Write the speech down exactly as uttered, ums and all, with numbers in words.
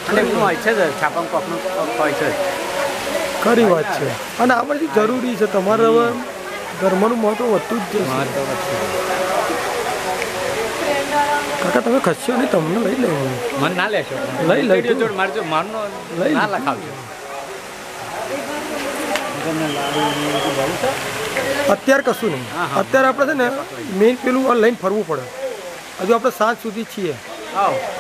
અને એમનું હોય છે જ છાપામાં કોકનું હોય છે ખરી વાત છે અને આ બધી જરૂરી છે તમારે હવે ધર્મનું મહત્વ વધતું જ જશે કાકા તમે ખસશો નહીં તમને લઈ લેવું મને ના લેશો લઈ લઈ જોડ મારજો મારનો લઈ ના લખાવજો અત્યારે કશું નહીં અત્યારે આપણે છે ને મેઇન પેલું લઈને ફરવું પડે હજુ આપણે સાંજ સુધી છીએ આવો